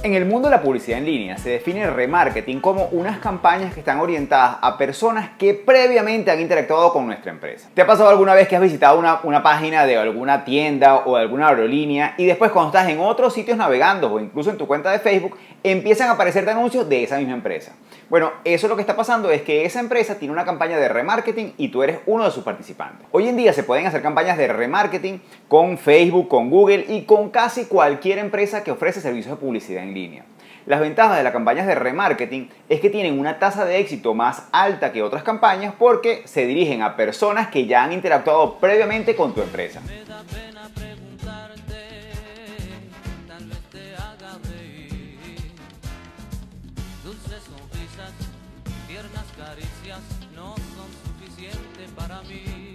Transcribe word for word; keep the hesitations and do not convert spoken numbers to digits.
En el mundo de la publicidad en línea se define el remarketing como unas campañas que están orientadas a personas que previamente han interactuado con nuestra empresa. ¿Te ha pasado alguna vez que has visitado una, una página de alguna tienda o de alguna aerolínea y después cuando estás en otros sitios navegando o incluso en tu cuenta de Facebook empiezan a aparecerte anuncios de esa misma empresa? Bueno, eso lo que está pasando es que esa empresa tiene una campaña de remarketing y tú eres uno de sus participantes. Hoy en día se pueden hacer campañas de remarketing con Facebook, con Google y con casi cualquier empresa que ofrece servicios de publicidad en línea. Las ventajas de las campañas de remarketing es que tienen una tasa de éxito más alta que otras campañas porque se dirigen a personas que ya han interactuado previamente con tu empresa. Dulces sonrisas, tiernas caricias no son suficientes para mí.